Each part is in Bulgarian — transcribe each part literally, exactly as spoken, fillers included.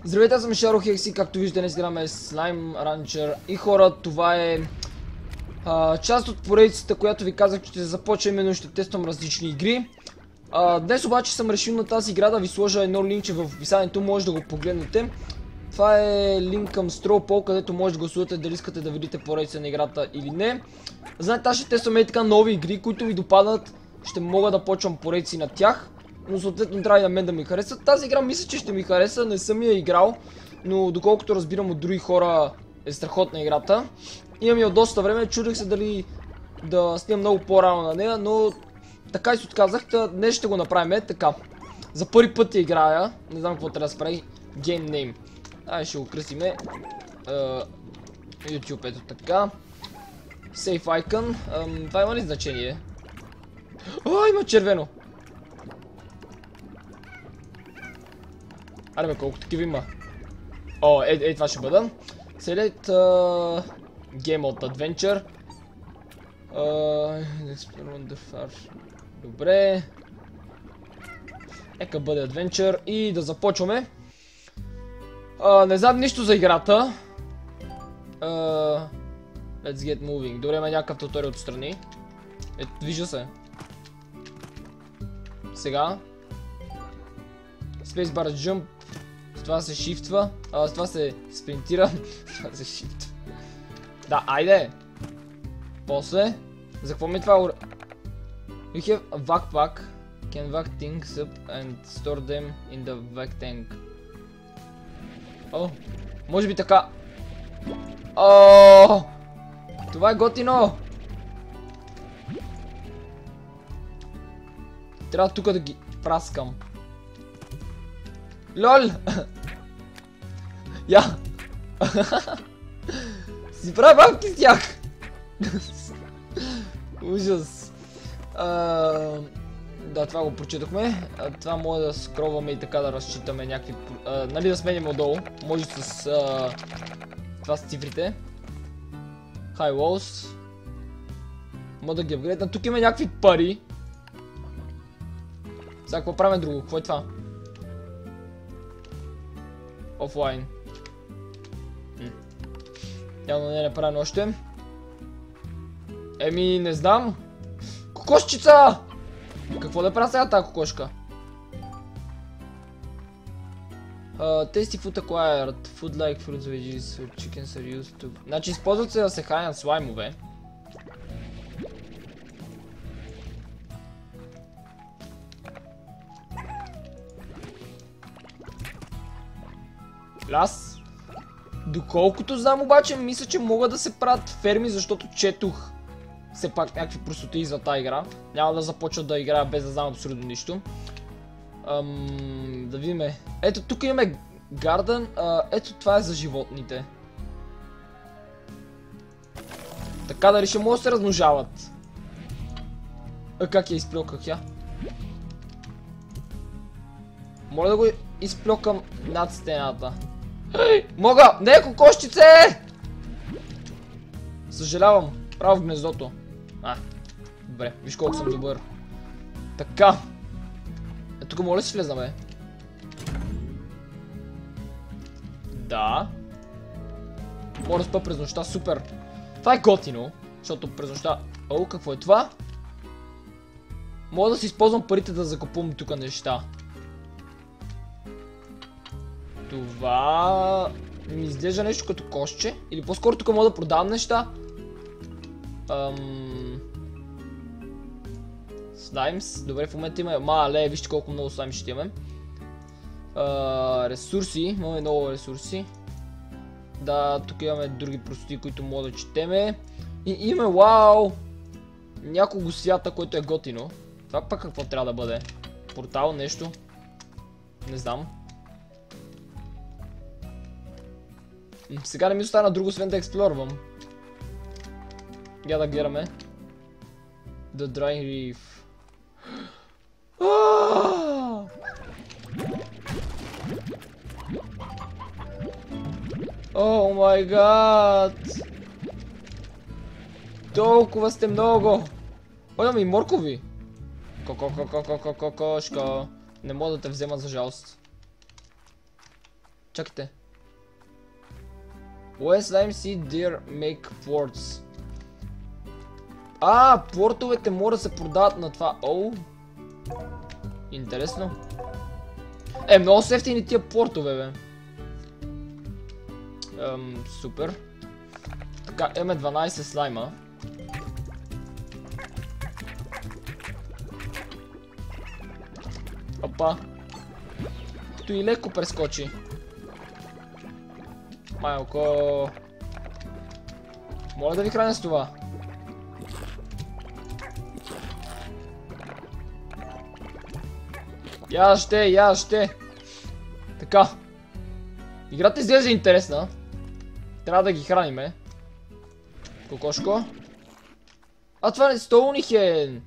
Здравейте, аз съм Шаро Хекси, както виждате днес играме Slime Rancher и хора, това е а, част от поредицата, която ви казах, че ще започна, именно ще тествам различни игри. А, днес обаче съм решил на тази игра да ви сложа едно линкче в описанието, може да го погледнете. Това е линк към Straw Poll, където може да гласувате дали искате да видите поредица на играта или не. Знаете, аз ще тестваме и така нови игри, които ви допадат, ще мога да почвам поредици на тях. Но съответно трябва и на мен да ми хареса. Тази игра мисля, че ще ми хареса, не съм я играл, но доколкото разбирам от други хора е страхотна играта. Имам я от доста време, чудех се дали да снимам много по-рано на нея, но така и се отказах, днес ще го направим е така. За първи път я играя, не знам какво трябва да се прави, Game Name. Ай, ще го кръстиме. Uh, YouTube, ето така. Save Icon, um, това има ли значение? О, има червено! Аре бе, колко такива има? О, ей, ей, това ще бъда. Select uh, Game Mode Adventure. Uh, Experiment the Farm. Добре. Нека бъде Adventure и да започваме. Uh, не знам нищо за играта. Uh, let's get moving. Добре, има някакъв туториал отстрани. Ето, вижда се. Сега. Spacebar Jump. С това се шифтва, а с това се спринтира, с това се шифтва. Да, айде! После, за какво ми е това? You have a backpack, can vac things up and store them in the vac tank. О, може би така. О, това е готино! Трябва тук да ги праскам. Лол! Я! Си правя бабки с тях! Ужас! А, да, това го прочитахме. А, това може да скроваме и така да разчитаме някакви... А, нали да сменим отдолу. Може с... А, това с цифрите. High walls. Може да ги апгрейдна. Тук има някакви пари. Сега какво правим друго? Какво е това? Офлайн. Явно не е направено още. Еми, не знам. Кокошчица! Какво да правя сега тази кокошка? Uh, tasty food acquired. Food like fruits, veggies, or chickens are used to... Значи използват се да се хранят слаймове. Аз, доколкото знам обаче, мисля, че могат да се правят ферми, защото четох все пак някакви простоти за тази игра. Няма да започна да играя без да знам абсолютно нищо. Ам, да видим. Ето тук имаме гарден. А, ето това е за животните. Така дали ще могат да се размножават. А как я изплюках я? Моля да го изплюкам над стената. Ей, мога! Не, кокошчице! Съжалявам. Право в гнездото. А, добре, виж колко съм добър. Така. Е, тук моля си влезна, бе. Да. Мога да спа през нощта, супер. Това е готино, защото през нощта... О, какво е това? Мога да си използвам парите да закупувам тук неща. Това ми изглежда нещо като кошче. Или по-скоро тук мога да продавам неща. Ам... Слаймс. Добре, в момента има... Мале, вижте колко много слайм ще имаме. А, ресурси. Имаме много ресурси. Да, тук имаме други простоти, които мога да четеме. И имаме, вау! Няколко свята, което е готино. Това пък какво трябва да бъде? Портал, нещо? Не знам. Сега не ми остана друго, освен да експлорвам. Я да гледаме. The Dry Reef. О май гад! Толкова сте много! О, имам и моркови! Ко-ко-ко-ко-ко-ко-кошка. Не мога да те взема за жалост. Чакайте. Where slime see deer make ports. А, портовете могат да се продават на това. Оу. Интересно. Е, много са ефтини тия портове, бе. Ем, супер. Така, имаме дванайсет слайма. Опа. Като и леко прескочи. Малко. Моля да ви храня с това. Я ще, я ще. Така. Играта изглежда интересна. Трябва да ги храниме. Кокошко. А това не столнихен.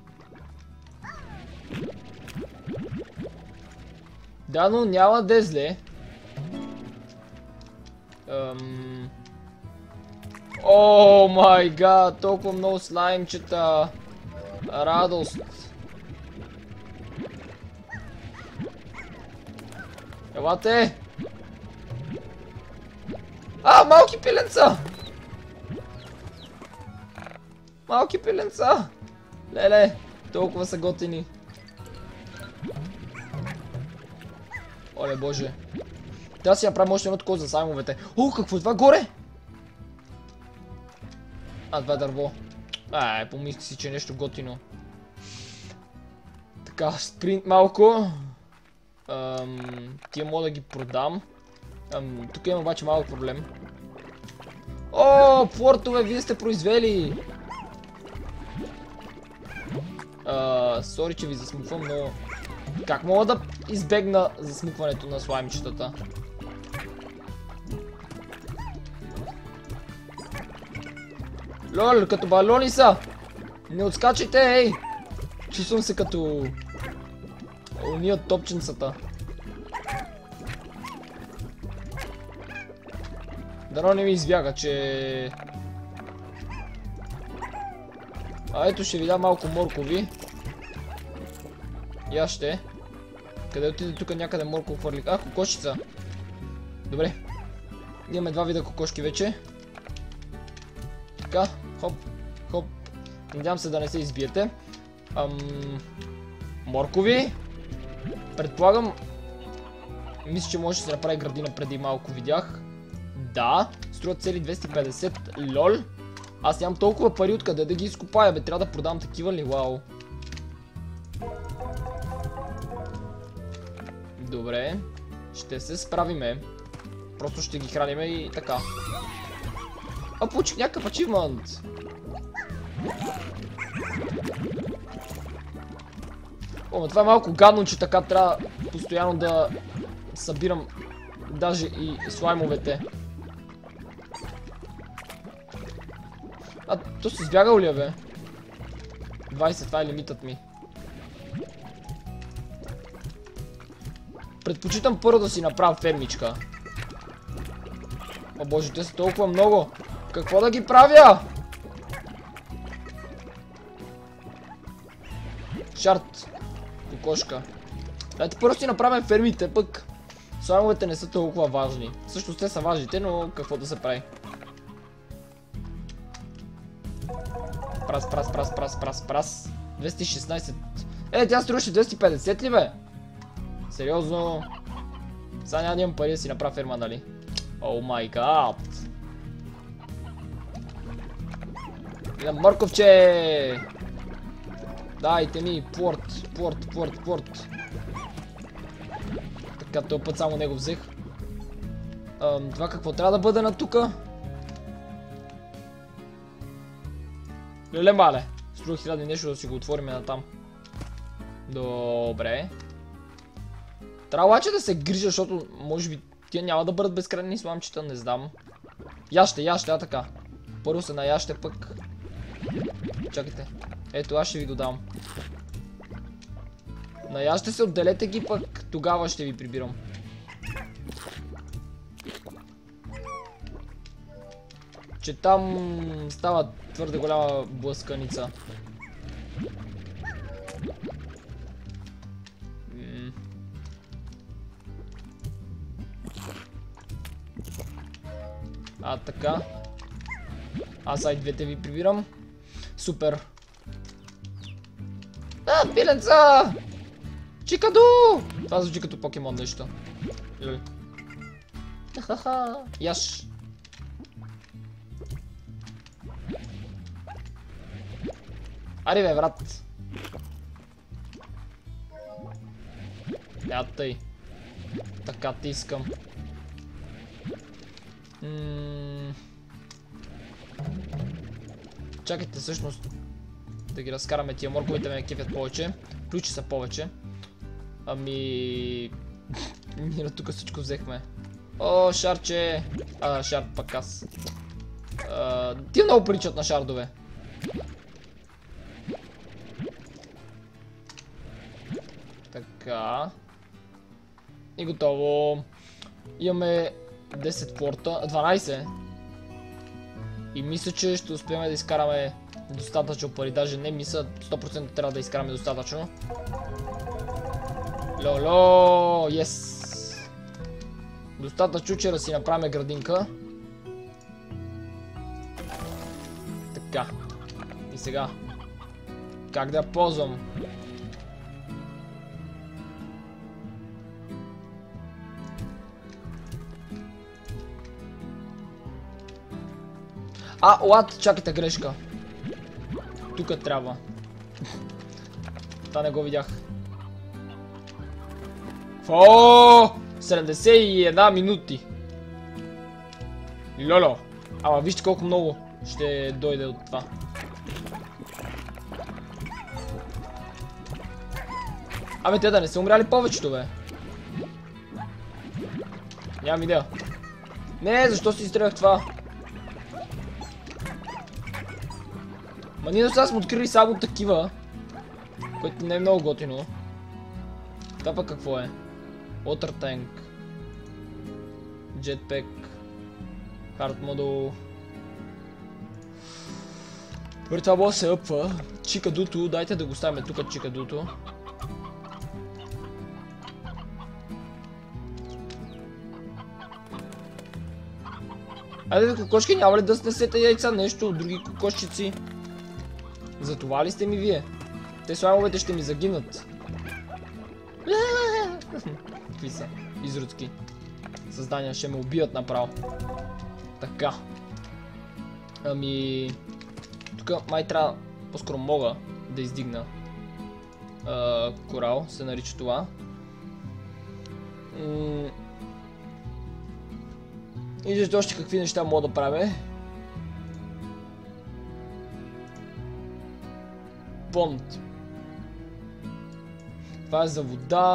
Да, но няма да е зле. Ам... О май гад, толкова много слаймчета. Радост. Елате! А, малки пиленца! Малки пиленца! Леле, толкова са готини. Оле боже. Трябва да си направим още едно такова за слаймовете. О, какво е това горе? А, това е дърво. Ай, помисли си, че е нещо готино. Така, спринт малко. Ам, тия мога да ги продам. Ам, тук има обаче малък проблем. О, портове, вие сте произвели! А, сори, че ви засмуквам, но... Как мога да избегна засмукването на слаймчетата? Лол, като балони са! Не отскачайте, ей! Чувствам се като... уния топченцата. Дано не ми избяга, че... А ето ще ви дам малко моркови. Я ще. Къде отиде тук някъде морков хвърли? А, кокошица. Добре. Имаме два вида кокошки вече. Така, хоп, хоп. Надявам се да не се избиете. Ам... Моркови. Предполагам... Мисля, че може да се направи градина преди малко, видях. Да, струва цели двеста и петдесет. Лол. Аз нямам толкова пари откъде да ги изкопая, бе. Трябва да продам такива ли? Вау. Добре. Ще се справиме. Просто ще ги храниме и така. А, получих някакъв ачивмент. О, но това е малко гадно, че така трябва постоянно да събирам даже и слаймовете. А, то се избягал ли е, бе? двайсет, това е лимитът ми. Предпочитам първо да си направя фермичка. О боже, те са толкова много. Какво да ги правя? Шарт. Кокошка. Дайте първо си направим фермите, пък слаймовете не са толкова важни. Също те са важните, но какво да се прави? Прас, прас, прас, прас, прас, прас. двеста и шестнайсет. Е, тя струваше двеста и петдесет ли, бе? Сериозно? Сега няма да имам пари да си направя ферма, нали? О май гад! Идам морковче! Дайте ми порт, порт, порт, порт. Така, този път само него взех. Ам, това какво трябва да бъде на тука? Леле мале! Струва хиляда и нещо да си го отворим на там. Добре. Трябва обаче да се грижа, защото може би тия няма да бъдат безкрайни сламчета, не знам. Яще, яще, а така. Първо се наяще, пък... Чакайте. Ето, аз ще ви го дам. Наяще се, отделете ги, пък тогава ще ви прибирам. Че там става твърде голяма блъсканица. А, така. Аз ай двете ви прибирам. Супер. А, пиленца! Чикаду! Това звучи като покемон нещо. Леле. Ха-ха. Яш. Ари бе, брат. Я тъй. Така ти искам. М Чакайте, всъщност да ги разкараме тия морковите, ме кефят повече. Ключи са повече. Ами... Ние на тук всичко взехме. О, шарче! А, шард пък аз. А, ти много приличат на шардове. Така. И готово. Имаме десет форта, дванайсет. И мисля, че ще успеем да изкараме достатъчно пари. Даже не мисля, сто процента трябва да изкараме достатъчно. Лоло, ес! Достатъчно, че да си направим градинка. Така. И сега. Как да я ползвам? А, лад, чакайте, грешка. Тук трябва. Та не го видях. О, седемдесет и една минути. Лоло. Ама вижте колко много ще дойде от това. Абе, те да не са умряли повечето, бе. Нямам идея. Не, защо си изстрелях това? Ма ние до сега сме открили само такива, което не е много готино. Това пък какво е? Water Tank, Jetpack, Hard Model. При това може да сеъпва. Чикадуто, дайте да го ставим тук чикадуто. Айде, кокошки, няма ли да снесете яйца? Нещо от други кокошчици? Затова ли сте ми вие? Те слаймовете ще ми загинат. Какви са? Изродски създания ще ме убият направо. Така. Ами... Тук май трябва... По-скоро мога да издигна а, корал, се нарича това. М И защо още какви неща мога да правя. Понт. Това е за вода.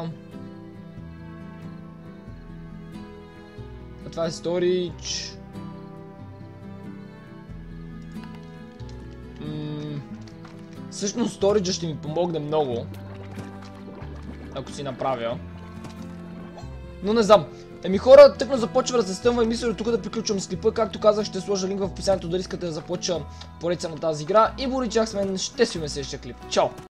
А това е storage. М Всъщност storage ще ми помогне много, ако си направя. Но не знам. Еми хора, тъкно започва да се стъмва и мисля до тук да приключвам с клипа. Както казах, ще сложа линк в описанието, дали искате да започна поредица на тази игра. И Боричахсмен, ще си ме следващия клип. Чао!